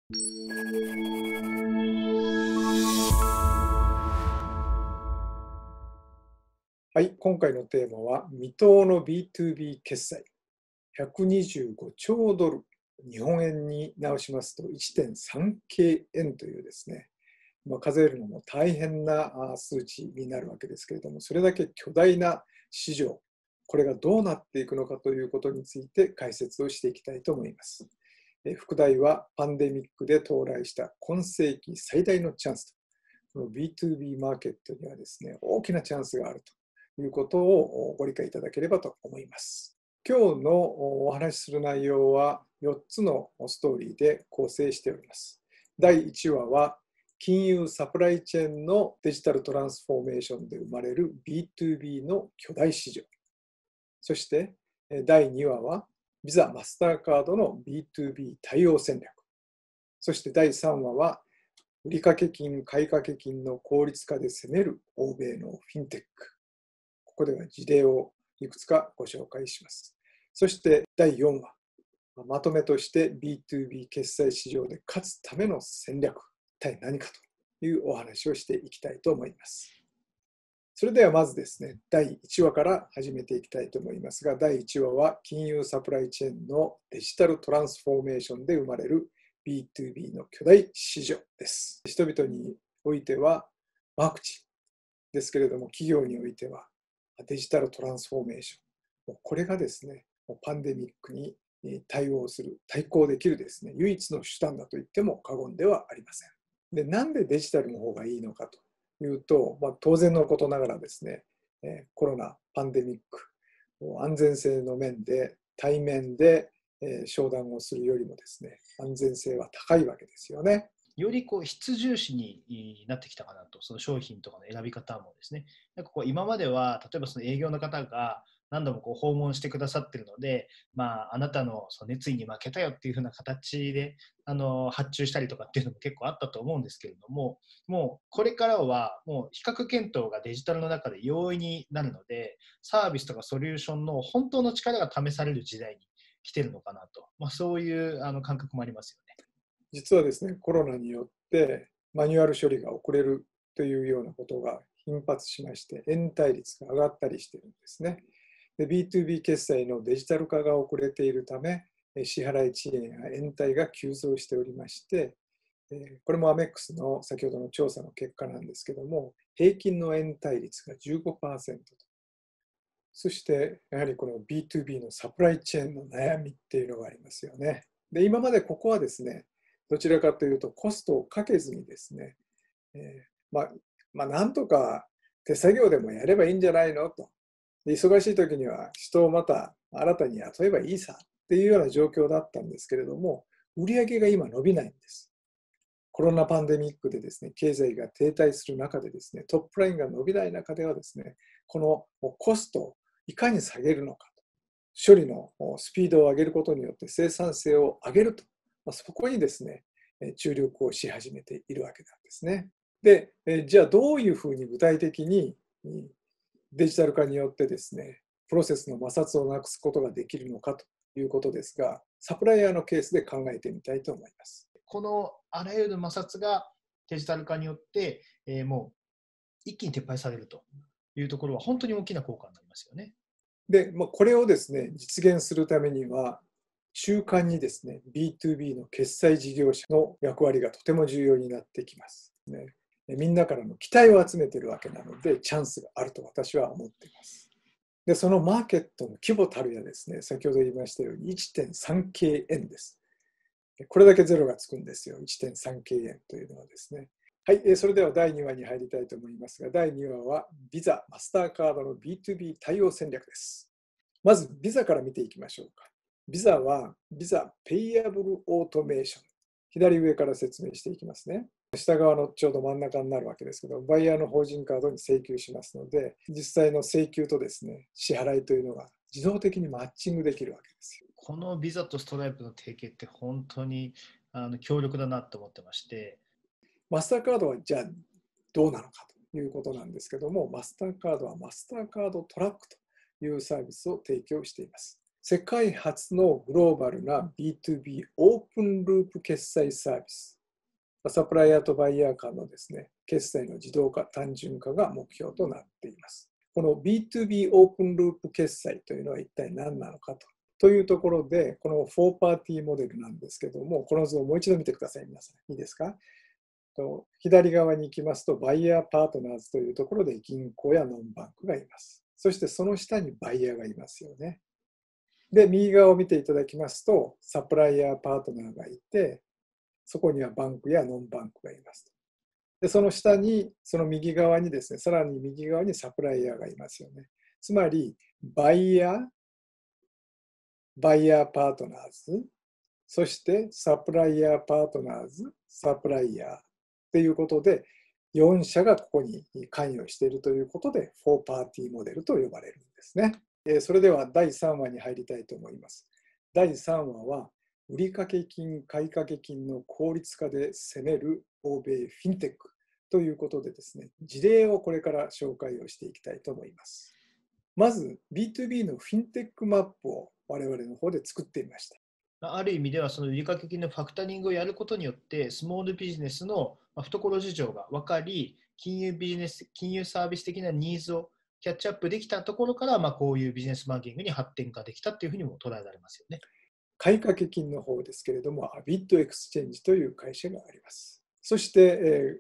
はい、今回のテーマは未踏の B2B 決済125兆ドル、日本円に直しますと 1.3K 円というですね、数えるのも大変な数値になるわけですけれども、それだけ巨大な市場、これがどうなっていくのかということについて解説をしていきたいと思います。副題はパンデミックで到来した今世紀最大のチャンスと、この B2B マーケットにはですね、大きなチャンスがあるということをご理解いただければと思います。今日のお話しする内容は4つのストーリーで構成しております。第1話は金融サプライチェーンのデジタルトランスフォーメーションで生まれる B2B の巨大市場。そして第2話はビザ・マスターカードの B2B 対応戦略。そして第3話は売掛金、買掛金の効率化で攻める欧米のフィンテック。ここでは事例をいくつかご紹介します。そして第4話、まとめとして B2B 決済市場で勝つための戦略、一体何かというお話をしていきたいと思います。それではまずですね、第1話から始めていきたいと思いますが、第1話は金融サプライチェーンのデジタルトランスフォーメーションで生まれる B2B の巨大市場です。人々においてはワクチンですけれども、企業においてはデジタルトランスフォーメーション。これがですね、パンデミックに対応する、対抗できるですね、唯一の手段だと言っても過言ではありません。で、なんでデジタルの方がいいのかというと、当然のことながらですね、コロナ、パンデミック、安全性の面で対面で商談をするよりもですね、安全性は高いわけですよね。 より質重視になってきたかなと、その商品とかの選び方もですね、今までは、例えばその営業の方が何度も訪問してくださっているので、あなたのその熱意に負けたよっていう風な形で発注したりとかっていうのも結構あったと思うんですけれども、もうこれからはもう比較検討がデジタルの中で容易になるので、サービスとかソリューションの本当の力が試される時代に来てるのかなと、そういう感覚もありますよね。 実はですね、コロナによってマニュアル処理が遅れるというようなことが頻発しまして、延滞率が上がったりしているんですね。で、B2B 決済のデジタル化が遅れているため、支払い遅延や延滞が急増しておりまして、これもアメックスの先ほどの調査の結果なんですけども、平均の延滞率が 15% と。そして、やはりこの B2B のサプライチェーンの悩みっていうのがありますよね。で、今までここはですね、どちらかというとコストをかけずにですね、なんとか手作業でもやればいいんじゃないのと。忙しい時には人をまた新たに雇えばいいさっていうような状況だったんですけれども、売上が今伸びないんです。コロナパンデミックでですね、経済が停滞する中でですね、トップラインが伸びない中ではですね、このコストをいかに下げるのかと、処理のスピードを上げることによって生産性を上げると、そこにですね、注力をし始めているわけなんですね。で、じゃあどういうふうに具体的にデジタル化によってですね、プロセスの摩擦をなくすことができるのかということですが、サプライヤーのケースで考えてみたいと思います。 このあらゆる摩擦がデジタル化によって、もう一気に撤廃されるというところは本当に大きな効果になりますよね。 で、これをですね、実現するためには、中間にですね、B2B の決済事業者の役割がとても重要になってきます。ね、みんなからの期待を集めているわけなので、チャンスがあると私は思っています。で、そのマーケットの規模たるやですね、先ほど言いましたように 1.3K 円です。これだけゼロがつくんですよ。1.3K 円というのはですね。はい、それでは第2話に入りたいと思いますが、第2話はビザ、マスターカードの B2B 対応戦略です。まず、ビザから見ていきましょうか。ビザは、ビザペイアブルオートメーション。左上から説明していきますね。下側のちょうど真ん中になるわけですけど、バイヤーの法人カードに請求しますので、実際の請求とですね、支払いというのが自動的にマッチングできるわけですよ。 このビザとストライプの提携って本当に強力だなと思ってまして。 マスターカードはじゃあどうなのかということなんですけども、マスターカードはマスターカードトラックというサービスを提供しています。 世界初のグローバルな B2B オープンループ決済サービス。サプライヤーとバイヤー間のですね、決済の自動化、単純化が目標となっています。この B2B オープンループ決済というのは一体何なのかというところで、この4パーティーモデルなんですけども、この図をもう一度見てください、皆さん。いいですか？左側に行きますと、バイヤーパートナーズというところで銀行やノンバンクがいます。そしてその下にバイヤーがいますよね。で、右側を見ていただきますと、サプライヤーパートナーがいて、そこにはバンクやノンバンクがいます。で、その下に、その右側にですね、さらに右側にサプライヤーがいますよね。つまり、バイヤーパートナーズ、そしてサプライヤーパートナーズ、サプライヤーということで、4社がここに関与しているということで、4パーティーモデルと呼ばれるんですね。それでは第3話に入りたいと思います。第3話は、売掛金、買掛金の効率化で攻める欧米フィンテックということでですね、事例をこれから紹介をしていきたいと思います。まず B2B のフィンテックマップを我々の方で作ってみました。 ある意味では、その売掛金のファクタリングをやることによって、スモールビジネスの懐事情が分かり、金融サービス的なニーズをキャッチアップできたところから、こういうビジネスマーケティングに発展ができたというふうにも捉えられますよね。 買掛金の方ですけれども、アビットエクスチェンジという会社があります。そして、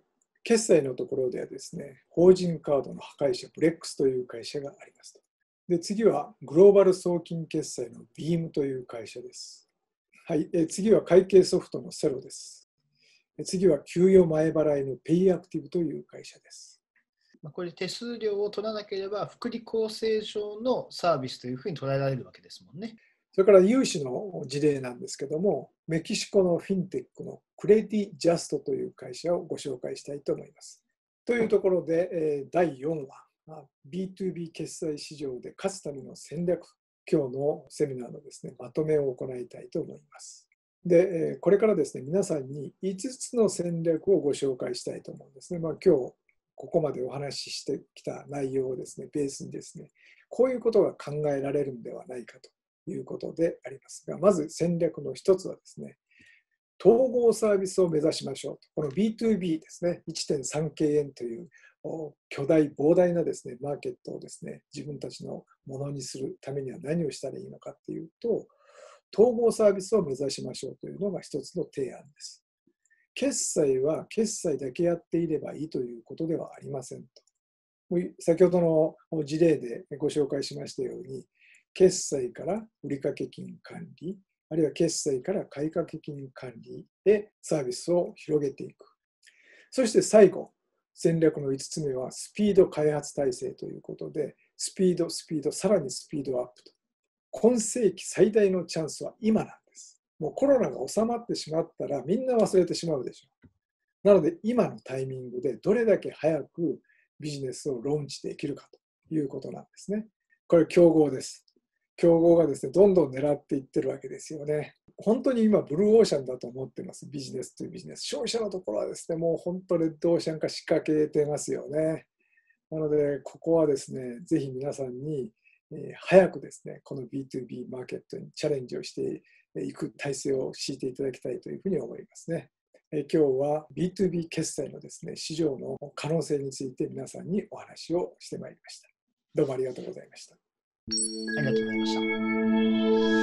決済のところではですね、法人カードの破壊者、ブレックスという会社がありますと。で、次はグローバル送金決済のビームという会社です。はい、次は会計ソフトのセロです。次は給与前払いのペイアクティブという会社です。 これ手数料を取らなければ福利厚生上のサービスというふうに捉えられるわけですもんね。 それから融資の事例なんですけども、メキシコのフィンテックのクレディジャストという会社をご紹介したいと思います。というところで、第4話、B2B 決済市場で勝つための戦略、今日のセミナーのですね、まとめを行いたいと思います。で、これからですね、皆さんに5つの戦略をご紹介したいと思うんですね。今日ここまでお話ししてきた内容をですね、ベースにですね、こういうことが考えられるんではないかということでありますが、まず戦略の一つはですね、統合サービスを目指しましょうと。この B2B ですね、1.3京円という巨大膨大なですね、マーケットをですね、自分たちのものにするためには何をしたらいいのかっていうと、統合サービスを目指しましょうというのが一つの提案です。決済は決済だけやっていればいいということではありませんと。先ほどの事例でご紹介しましたように、決済から売掛金管理、あるいは決済から買掛金管理へサービスを広げていく。そして最後、戦略の5つ目はスピード開発体制ということで、スピード、さらにスピードアップと。今世紀最大のチャンスは今なんです。もうコロナが収まってしまったらみんな忘れてしまうでしょう。なので今のタイミングでどれだけ早くビジネスをローンチできるかということなんですね。これ競合です。競合がですね、どんどん狙っていってるわけですよね。本当に今、ブルーオーシャンだと思ってます。ビジネスというビジネス。消費者のところはですね、もう本当レッドオーシャン化仕掛けてますよね。なので、ここはですね、ぜひ皆さんに早くですね、この B2B マーケットにチャレンジをしていく体制を敷いていただきたいというふうに思いますね。今日は B2B 決済のですね、市場の可能性について皆さんにお話をしてまいりました。どうもありがとうございました。 ありがとうございました。